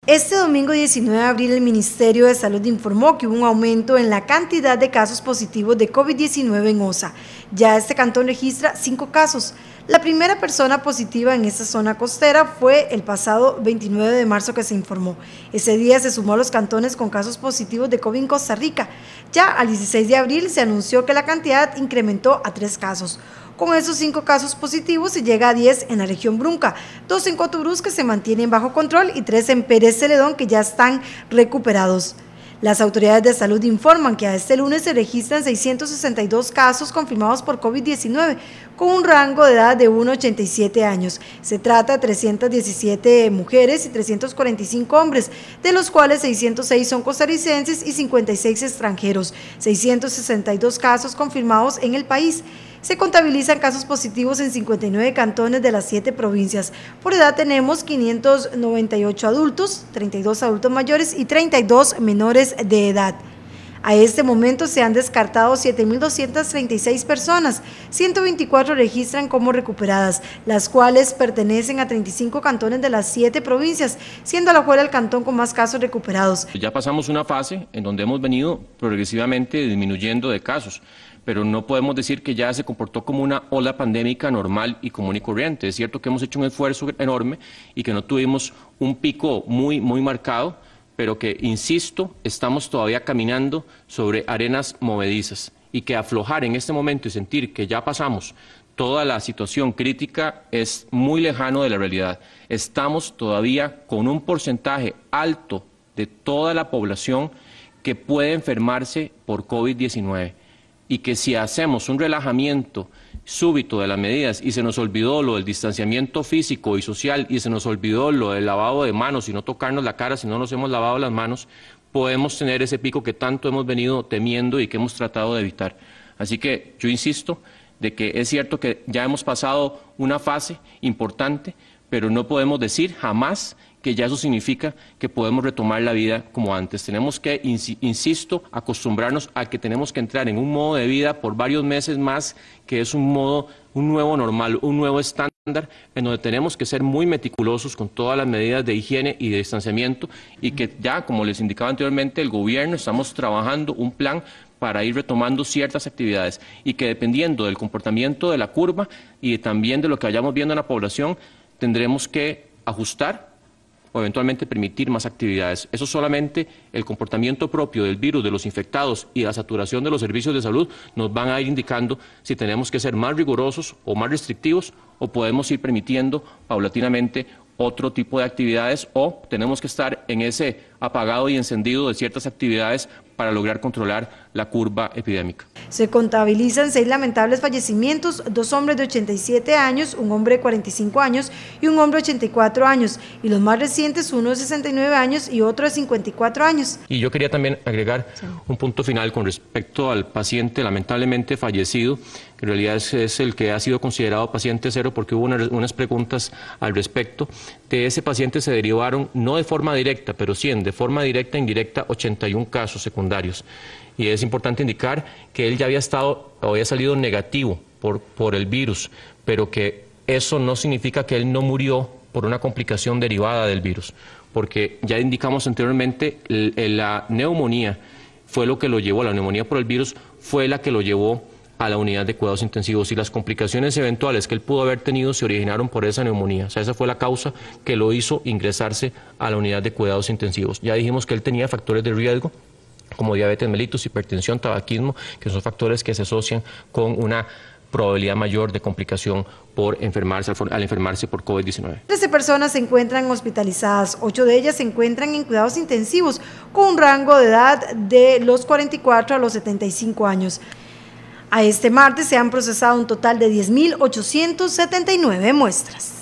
Este domingo 19 de abril el Ministerio de Salud informó que hubo un aumento en la cantidad de casos positivos de COVID-19 en Osa. Ya este cantón registra 5 casos. La primera persona positiva en esta zona costera fue el pasado 29 de marzo que se informó. Ese día se sumó a los cantones con casos positivos de COVID en Costa Rica. Ya al 16 de abril se anunció que la cantidad incrementó a 3 casos. Con esos 5 casos positivos se llega a 10 en la región Brunca, 2 en Cotobruz que se mantienen bajo control y 3 en Pérez Celedón que ya están recuperados. Las autoridades de salud informan que a este lunes se registran 662 casos confirmados por COVID-19 con un rango de edad de 1 a 87 años. Se trata de 317 mujeres y 345 hombres, de los cuales 606 son costarricenses y 56 extranjeros, 662 casos confirmados en el país. Se contabilizan casos positivos en 59 cantones de las 7 provincias. Por edad tenemos 598 adultos, 32 adultos mayores y 32 menores de edad. A este momento se han descartado 7.236 personas, 124 registran como recuperadas, las cuales pertenecen a 35 cantones de las 7 provincias, siendo Alajuela el cantón con más casos recuperados. Ya pasamos una fase en donde hemos venido progresivamente disminuyendo de casos, pero no podemos decir que ya se comportó como una ola pandémica normal y común y corriente. Es cierto que hemos hecho un esfuerzo enorme y que no tuvimos un pico muy marcado, pero que, insisto, estamos todavía caminando sobre arenas movedizas y que aflojar en este momento y sentir que ya pasamos toda la situación crítica es muy lejano de la realidad. Estamos todavía con un porcentaje alto de toda la población que puede enfermarse por COVID-19 y que si hacemos un relajamiento súbito de las medidas y se nos olvidó lo del distanciamiento físico y social y se nos olvidó lo del lavado de manos y no tocarnos la cara si no nos hemos lavado las manos, podemos tener ese pico que tanto hemos venido temiendo y que hemos tratado de evitar. Así que yo insisto de que es cierto que ya hemos pasado una fase importante, pero no podemos decir jamás que ya eso significa que podemos retomar la vida como antes. Tenemos que, insisto, acostumbrarnos a que tenemos que entrar en un modo de vida por varios meses más, que es un nuevo normal, un nuevo estándar, en donde tenemos que ser muy meticulosos con todas las medidas de higiene y de distanciamiento, y que ya, como les indicaba anteriormente, el gobierno estamos trabajando un plan para ir retomando ciertas actividades y que dependiendo del comportamiento de la curva y también de lo que vayamos viendo en la población, tendremos que ajustar o eventualmente permitir más actividades. Eso solamente el comportamiento propio del virus, de los infectados y la saturación de los servicios de salud nos van a ir indicando si tenemos que ser más rigurosos o más restrictivos o podemos ir permitiendo paulatinamente otro tipo de actividades o tenemos que estar en ese apagado y encendido de ciertas actividades para lograr controlar la curva epidémica. Se contabilizan 6 lamentables fallecimientos, 2 hombres de 87 años, un hombre de 45 años y un hombre de 84 años, y los más recientes, uno de 69 años y otro de 54 años. Y yo quería también agregar un punto final con respecto al paciente lamentablemente fallecido, que en realidad es el que ha sido considerado paciente cero porque hubo unas preguntas al respecto. De ese paciente se derivaron, no de forma directa, pero sí de forma directa e indirecta, 81 casos secundarios. Y es importante indicar que él ya había salido negativo por el virus, pero que eso no significa que él no murió por una complicación derivada del virus, porque ya indicamos anteriormente, la neumonía fue lo que lo llevó, la neumonía por el virus fue la que lo llevó a la unidad de cuidados intensivos y las complicaciones eventuales que él pudo haber tenido se originaron por esa neumonía. O sea, esa fue la causa que lo hizo ingresarse a la unidad de cuidados intensivos. Ya dijimos que él tenía factores de riesgo como diabetes mellitus, hipertensión, tabaquismo, que son factores que se asocian con una probabilidad mayor de complicación al enfermarse por COVID-19. 13 personas se encuentran hospitalizadas, 8 de ellas se encuentran en cuidados intensivos con un rango de edad de los 44 a los 75 años. A este martes se han procesado un total de 10.879 muestras.